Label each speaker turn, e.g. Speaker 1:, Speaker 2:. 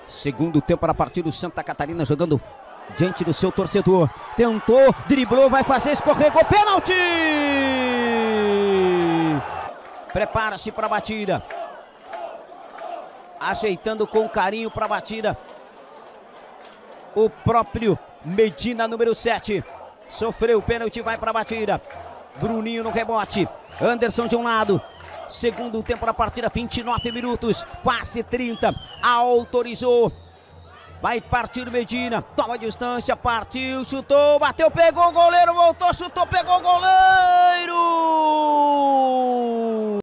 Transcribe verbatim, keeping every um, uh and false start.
Speaker 1: Segundo tempo para a partida, o Santa Catarina jogando diante do seu torcedor. Tentou, driblou, vai fazer, escorregou, pênalti! Prepara-se para a batida. Ajeitando com carinho para a batida. O próprio Medina, número sete. Sofreu o pênalti, vai para a batida. Bruninho no rebote. Anderson de um lado. Segundo tempo da partida, vinte e nove minutos, quase trinta. Autorizou. Vai partir Medina. Toma a distância, partiu, chutou, bateu, pegou o goleiro, voltou, chutou, pegou o goleiro.